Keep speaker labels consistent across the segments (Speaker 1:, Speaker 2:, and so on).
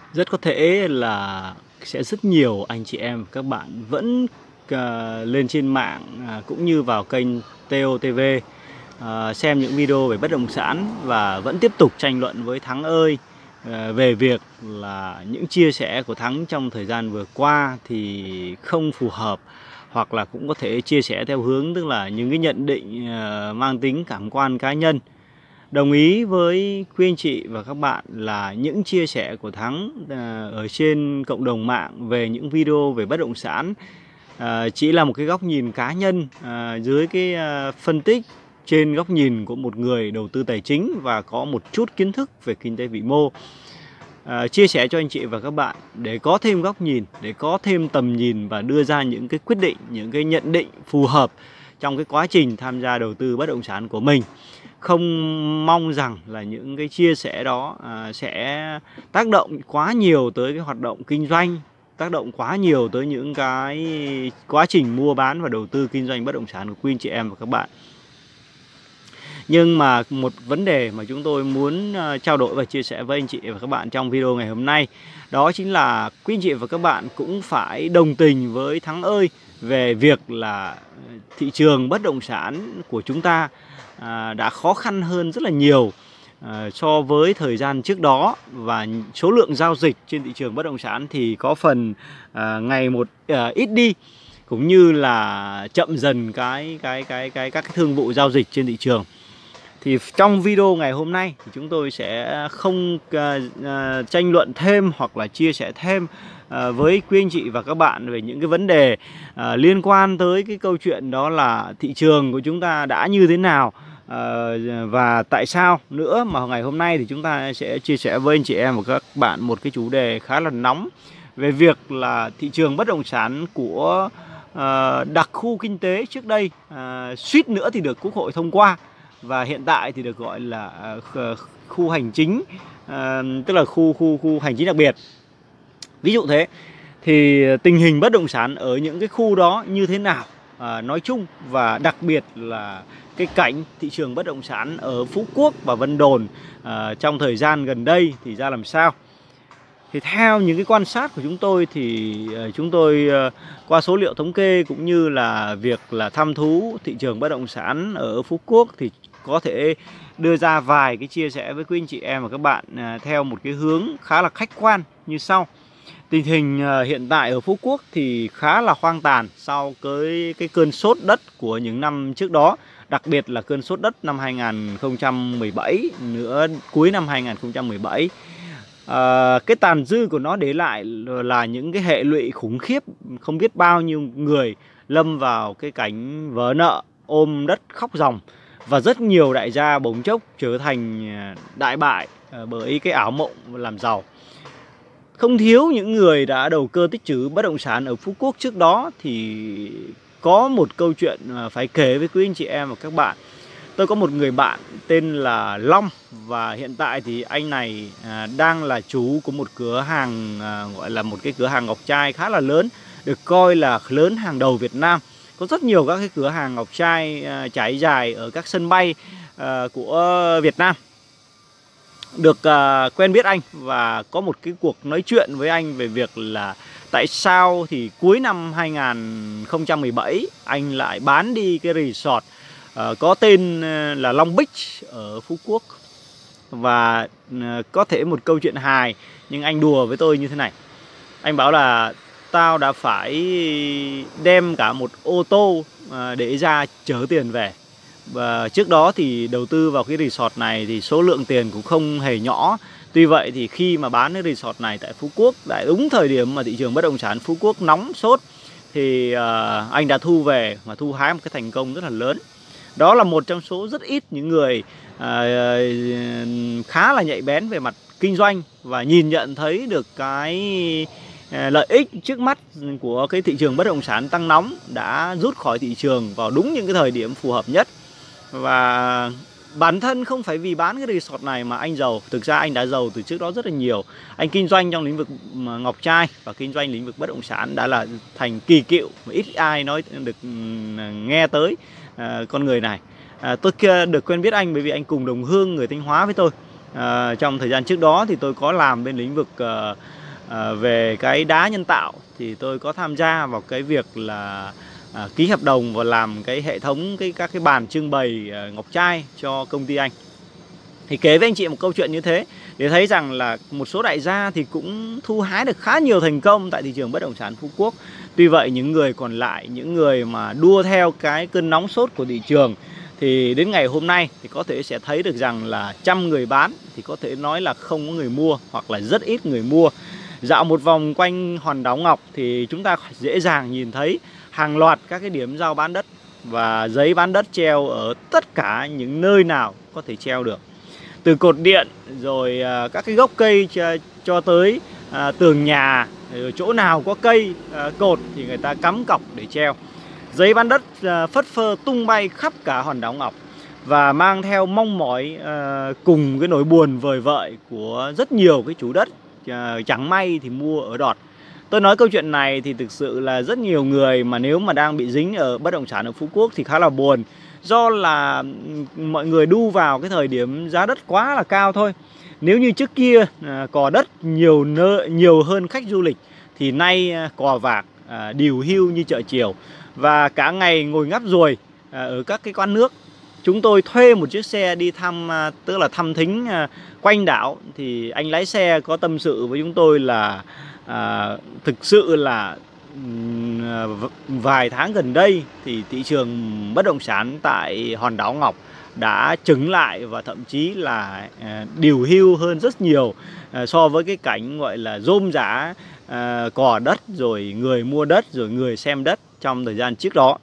Speaker 1: Rất có thể là sẽ rất nhiều anh chị em các bạn vẫn lên trên mạng cũng như vào kênh TOTV xem những video về bất động sản và vẫn tiếp tục tranh luận với Thắng ơi về việc là những chia sẻ của Thắng trong thời gian vừa qua thì không phù hợp, hoặc là cũng có thể chia sẻ theo hướng tức là những cái nhận định mang tính cảm quan cá nhân. Đồng ý với quý anh chị và các bạn là những chia sẻ của Thắng ở trên cộng đồng mạng về những video về bất động sản chỉ là một cái góc nhìn cá nhân dưới cái phân tích trên góc nhìn của một người đầu tư tài chính và có một chút kiến thức về kinh tế vĩ mô. Chia sẻ cho anh chị và các bạn để có thêm góc nhìn, để có thêm tầm nhìn và đưa ra những cái quyết định, những cái nhận định phù hợp trong cái quá trình tham gia đầu tư bất động sản của mình. Không mong rằng là những cái chia sẻ đó sẽ tác động quá nhiều tới cái hoạt động kinh doanh, tác động quá nhiều tới những cái quá trình mua bán và đầu tư kinh doanh bất động sản của quý anh chị em và các bạn. Nhưng mà một vấn đề mà chúng tôi muốn trao đổi và chia sẻ với anh chị và các bạn trong video ngày hôm nay, đó chính là quý anh chị và các bạn cũng phải đồng tình với Thắng ơi về việc là thị trường bất động sản của chúng ta đã khó khăn hơn rất là nhiều so với thời gian trước đó, và số lượng giao dịch trên thị trường bất động sản thì có phần ngày một ít đi, cũng như là chậm dần các cái thương vụ giao dịch trên thị trường. Thì trong video ngày hôm nay thì chúng tôi sẽ không tranh luận thêm hoặc là chia sẻ thêm với quý anh chị và các bạn về những cái vấn đề liên quan tới cái câu chuyện đó là thị trường của chúng ta đã như thế nào và tại sao nữa, mà ngày hôm nay thì chúng ta sẽ chia sẻ với anh chị em và các bạn một cái chủ đề khá là nóng về việc là thị trường bất động sản của đặc khu kinh tế trước đây suýt nữa thì được Quốc hội thông qua, và hiện tại thì được gọi là khu hành chính, tức là khu hành chính đặc biệt. Ví dụ thế, thì tình hình bất động sản ở những cái khu đó như thế nào nói chung, và đặc biệt là cái cảnh thị trường bất động sản ở Phú Quốc và Vân Đồn trong thời gian gần đây thì ra làm sao. Thì theo những cái quan sát của chúng tôi thì chúng tôi qua số liệu thống kê cũng như là việc là thăm thú thị trường bất động sản ở Phú Quốc thì có thể đưa ra vài cái chia sẻ với quý anh chị em và các bạn theo một cái hướng khá là khách quan như sau. Tình hình hiện tại ở Phú Quốc thì khá là hoang tàn sau cái cơn sốt đất của những năm trước đó, đặc biệt là cơn sốt đất năm 2017 nữa, cuối năm 2017. Cái tàn dư của nó để lại là những cái hệ lụy khủng khiếp, không biết bao nhiêu người lâm vào cái cảnh vỡ nợ, ôm đất khóc ròng, và rất nhiều đại gia bỗng chốc trở thành đại bại bởi cái ảo mộng làm giàu. Không thiếu những người đã đầu cơ tích trữ bất động sản ở Phú Quốc trước đó. Thì có một câu chuyện phải kể với quý anh chị em và các bạn. Tôi có một người bạn tên là Long, và hiện tại thì anh này đang là chủ của một cửa hàng, gọi là một cái cửa hàng ngọc trai khá là lớn, được coi là lớn hàng đầu Việt Nam. Có rất nhiều các cái cửa hàng ngọc trai trải dài ở các sân bay của Việt Nam. Được quen biết anh và có một cái cuộc nói chuyện với anh về việc là tại sao thì cuối năm 2017 anh lại bán đi cái resort có tên là Long Beach ở Phú Quốc. Và có thể một câu chuyện hài, nhưng anh đùa với tôi như thế này. Anh bảo là tao đã phải đem cả một ô tô để ra chở tiền về. Và trước đó thì đầu tư vào cái resort này thì số lượng tiền cũng không hề nhỏ. Tuy vậy thì khi mà bán cái resort này tại Phú Quốc, tại đúng thời điểm mà thị trường bất động sản Phú Quốc nóng sốt, thì anh đã thu về và thu hái một cái thành công rất là lớn. Đó là một trong số rất ít những người khá là nhạy bén về mặt kinh doanh và nhìn nhận thấy được cái lợi ích trước mắt của cái thị trường bất động sản tăng nóng, đã rút khỏi thị trường vào đúng những cái thời điểm phù hợp nhất. Và bản thân không phải vì bán cái resort này mà anh giàu. Thực ra anh đã giàu từ trước đó rất là nhiều. Anh kinh doanh trong lĩnh vực ngọc trai và kinh doanh lĩnh vực bất động sản đã là thành kỳ cựu mà ít ai nói được nghe tới con người này. Tôi được quen biết anh bởi vì anh cùng đồng hương người Thanh Hóa với tôi. Trong thời gian trước đó thì tôi có làm bên lĩnh vực về cái đá nhân tạo, thì tôi có tham gia vào cái việc là ký hợp đồng và làm cái hệ thống các cái bàn trưng bày ngọc trai cho công ty anh. Thì kể với anh chị một câu chuyện như thế để thấy rằng là một số đại gia thì cũng thu hái được khá nhiều thành công tại thị trường bất động sản Phú Quốc. Tuy vậy những người còn lại, những người mà đua theo cái cơn nóng sốt của thị trường, thì đến ngày hôm nay thì có thể sẽ thấy được rằng là trăm người bán thì có thể nói là không có người mua, hoặc là rất ít người mua. Dạo một vòng quanh hòn đảo Ngọc thì chúng ta dễ dàng nhìn thấy hàng loạt các cái điểm giao bán đất và giấy bán đất treo ở tất cả những nơi nào có thể treo được. Từ cột điện rồi các cái gốc cây cho tới tường nhà, rồi chỗ nào có cây cột thì người ta cắm cọc để treo. Giấy bán đất phất phơ tung bay khắp cả hòn đảo Ngọc, và mang theo mong mỏi cùng cái nỗi buồn vời vợi của rất nhiều cái chủ đất chẳng may thì mua ở đọt. Tôi nói câu chuyện này thì thực sự là rất nhiều người mà nếu mà đang bị dính ở bất động sản ở Phú Quốc thì khá là buồn. Do là mọi người đu vào cái thời điểm giá đất quá là cao thôi. Nếu như trước kia cò đất nhiều hơn khách du lịch, thì nay cò vạc điều hưu như chợ chiều, và cả ngày ngồi ngắp ruồi ở các cái quán nước. Chúng tôi thuê một chiếc xe đi thăm, tức là thăm thính quanh đảo. Thì anh lái xe có tâm sự với chúng tôi là thực sự là vài tháng gần đây thì thị trường bất động sản tại hòn đảo Ngọc đã chững lại, và thậm chí là điều hưu hơn rất nhiều so với cái cảnh gọi là rôm rả cò đất, rồi người mua đất, rồi người xem đất trong thời gian trước đó.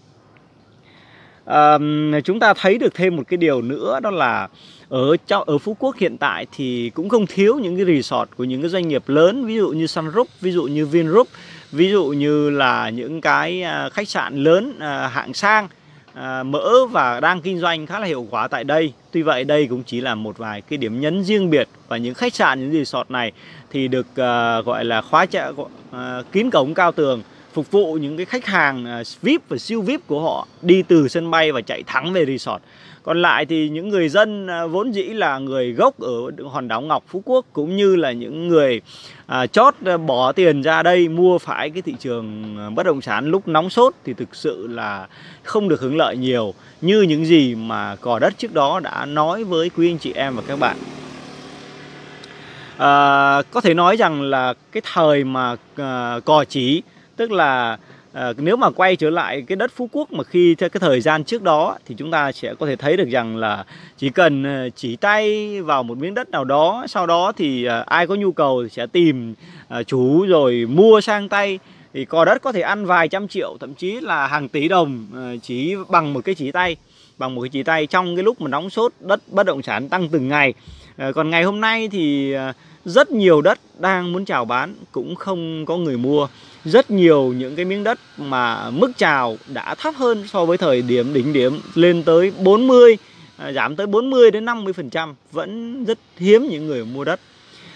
Speaker 1: Chúng ta thấy được thêm một cái điều nữa, đó là ở Phú Quốc hiện tại thì cũng không thiếu những cái resort của những cái doanh nghiệp lớn, ví dụ như Sun Group, ví dụ như Vingroup, ví dụ như là những cái khách sạn lớn hạng sang mở và đang kinh doanh khá là hiệu quả tại đây. Tuy vậy đây cũng chỉ là một vài cái điểm nhấn riêng biệt, và những khách sạn, những resort này thì được gọi là kín cổng cao tường, phục vụ những cái khách hàng VIP và siêu VIP của họ đi từ sân bay và chạy thẳng về resort. Còn lại thì những người dân vốn dĩ là người gốc ở hòn đảo Ngọc Phú Quốc, cũng như là những người chót bỏ tiền ra đây mua phải cái thị trường bất động sản lúc nóng sốt, thì thực sự là không được hưởng lợi nhiều như những gì mà cò đất trước đó đã nói với quý anh chị em và các bạn. Có thể nói rằng là cái thời mà cò chỉ, tức là nếu mà quay trở lại cái đất Phú Quốc mà khi theo cái thời gian trước đó, thì chúng ta sẽ có thể thấy được rằng là chỉ cần chỉ tay vào một miếng đất nào đó, sau đó thì ai có nhu cầu thì sẽ tìm chủ rồi mua sang tay. Thì cò đất có thể ăn vài trăm triệu, thậm chí là hàng tỷ đồng chỉ bằng một cái chỉ tay. Bằng một cái chỉ tay trong cái lúc mà nóng sốt đất bất động sản tăng từng ngày. Còn ngày hôm nay thì rất nhiều đất đang muốn chào bán cũng không có người mua. Rất nhiều những cái miếng đất mà mức chào đã thấp hơn so với thời điểm đỉnh điểm, lên tới 40, giảm tới 40 đến 50%, vẫn rất hiếm những người mua đất.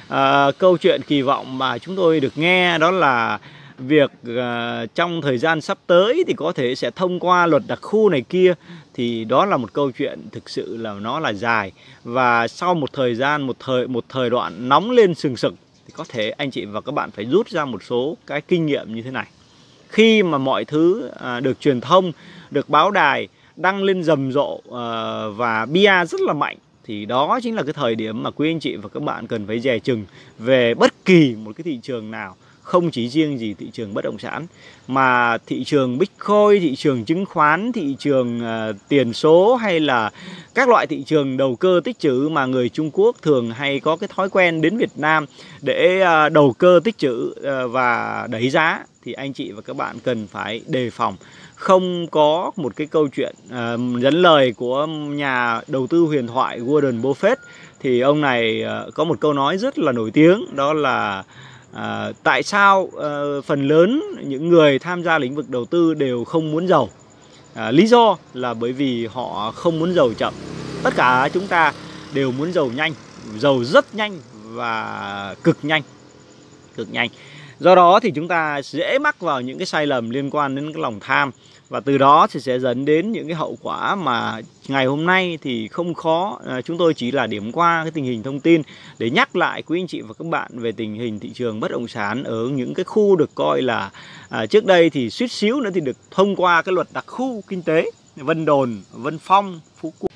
Speaker 1: Câu chuyện kỳ vọng mà chúng tôi được nghe đó là việc trong thời gian sắp tới thì có thể sẽ thông qua luật đặc khu này kia, thì đó là một câu chuyện thực sự là nó là dài, và sau một thời gian, một thời đoạn nóng lên sừng sực thì có thể anh chị và các bạn phải rút ra một số cái kinh nghiệm như thế này. Khi mà mọi thứ được truyền thông, được báo đài đăng lên rầm rộ và bia rất là mạnh, thì đó chính là cái thời điểm mà quý anh chị và các bạn cần phải dè chừng về bất kỳ một cái thị trường nào. Không chỉ riêng gì thị trường bất động sản, mà thị trường Bitcoin, thị trường chứng khoán, thị trường tiền số, hay là các loại thị trường đầu cơ tích trữ mà người Trung Quốc thường hay có cái thói quen đến Việt Nam để đầu cơ tích trữ và đẩy giá, thì anh chị và các bạn cần phải đề phòng. Không có một cái câu chuyện dẫn lời của nhà đầu tư huyền thoại Warren Buffett, thì ông này có một câu nói rất là nổi tiếng, đó là tại sao phần lớn những người tham gia lĩnh vực đầu tư đều không muốn giàu? Lý do là bởi vì họ không muốn giàu chậm. Tất cả chúng ta đều muốn giàu nhanh, giàu rất nhanh và cực nhanh. Do đó thì chúng ta dễ mắc vào những cái sai lầm liên quan đến cái lòng tham, và từ đó thì sẽ dẫn đến những cái hậu quả mà ngày hôm nay thì không khó. Chúng tôi chỉ là điểm qua cái tình hình thông tin để nhắc lại quý anh chị và các bạn về tình hình thị trường bất động sản ở những cái khu được coi là trước đây thì suýt xíu nữa thì được thông qua cái luật đặc khu kinh tế Vân Đồn, Vân Phong, Phú Quốc.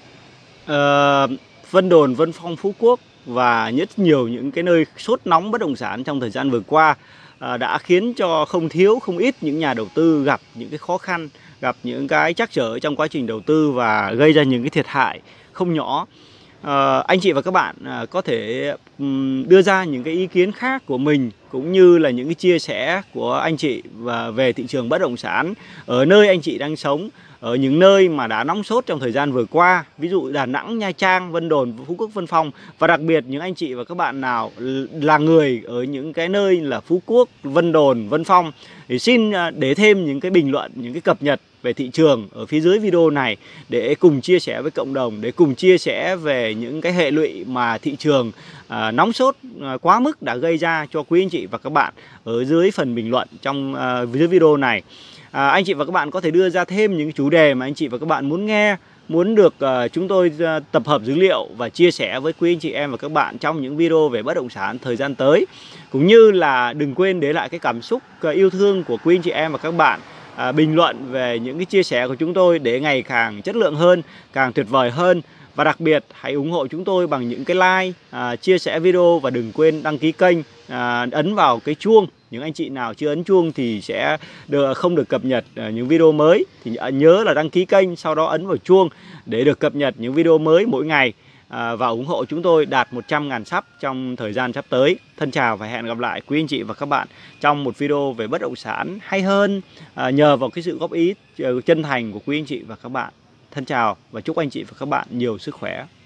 Speaker 1: Vân Đồn, Vân Phong, Phú Quốc và rất nhiều những cái nơi sốt nóng bất động sản trong thời gian vừa qua đã khiến cho không ít những nhà đầu tư gặp những cái khó khăn, gặp những cái trắc trở trong quá trình đầu tư và gây ra những cái thiệt hại không nhỏ. Anh chị và các bạn có thể đưa ra những cái ý kiến khác của mình, cũng như là những cái chia sẻ của anh chị về thị trường bất động sản ở nơi anh chị đang sống, ở những nơi mà đã nóng sốt trong thời gian vừa qua, ví dụ Đà Nẵng, Nha Trang, Vân Đồn, Phú Quốc, Vân Phong. Và đặc biệt những anh chị và các bạn nào là người ở những cái nơi là Phú Quốc, Vân Đồn, Vân Phong thì xin để thêm những cái bình luận, những cái cập nhật về thị trường ở phía dưới video này để cùng chia sẻ với cộng đồng, để cùng chia sẻ về những cái hệ lụy mà thị trường nóng sốt quá mức đã gây ra cho quý anh chị và các bạn ở dưới phần bình luận trong dưới video này. Anh chị và các bạn có thể đưa ra thêm những chủ đề mà anh chị và các bạn muốn nghe, muốn được chúng tôi tập hợp dữ liệu và chia sẻ với quý anh chị em và các bạn trong những video về bất động sản thời gian tới. Cũng như là đừng quên để lại cái cảm xúc yêu thương của quý anh chị em và các bạn, bình luận về những cái chia sẻ của chúng tôi để ngày càng chất lượng hơn, càng tuyệt vời hơn. Và đặc biệt hãy ủng hộ chúng tôi bằng những cái like, chia sẻ video, và đừng quên đăng ký kênh, ấn vào cái chuông. Những anh chị nào chưa ấn chuông thì sẽ không được cập nhật những video mới. Thì nhớ là đăng ký kênh, sau đó ấn vào chuông để được cập nhật những video mới mỗi ngày, và ủng hộ chúng tôi đạt 100.000 sub trong thời gian sắp tới. Thân chào và hẹn gặp lại quý anh chị và các bạn trong một video về bất động sản hay hơn, nhờ vào cái sự góp ý chân thành của quý anh chị và các bạn. Thân chào và chúc anh chị và các bạn nhiều sức khỏe.